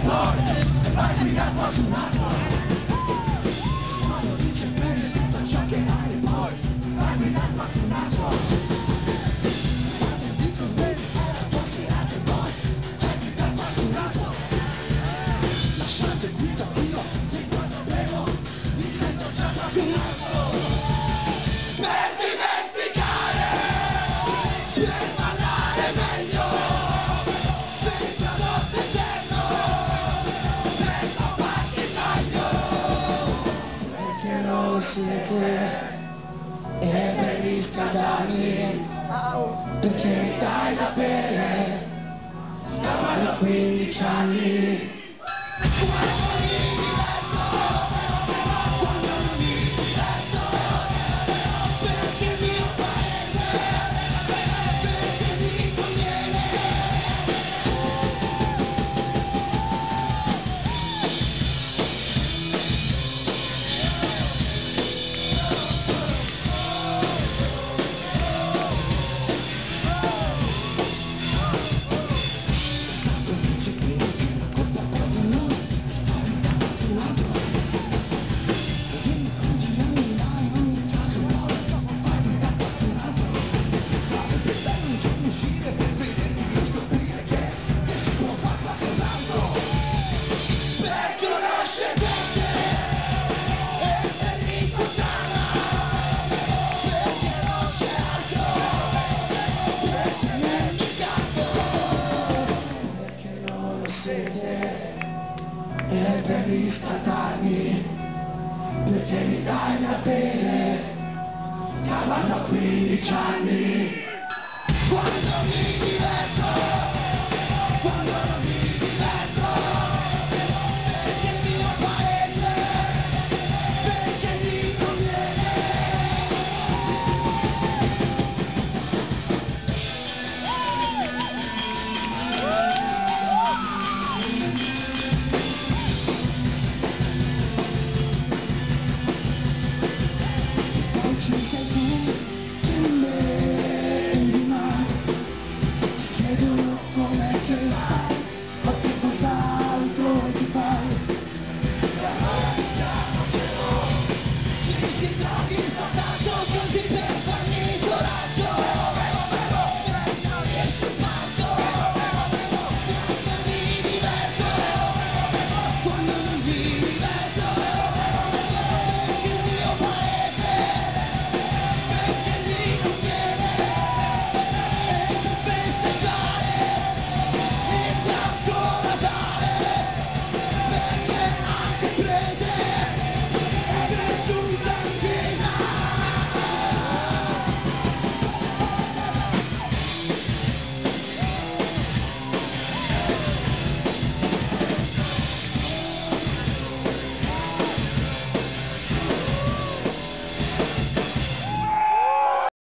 poi, vai qui da fortunato. Quando dice bene tutto ciò che hai e poi, vai qui da fortunato. Dico bene, è la tua serata e poi, vai qui da fortunato. Lasciate qui da io, che quando bevo, mi sento già fortunato. Per dimenticare, per parlare meglio, per il tradotto eterno, per papparti il taglio. Perché non siete e per riscaldarmi, perché mi dai da bere da quando ho 15 anni. Quando mi diverto, perché il mio paese, perché mi conviene. E per riscattarmi, perché mi dai da bere da quando ho 15 anni. Quando mi diverto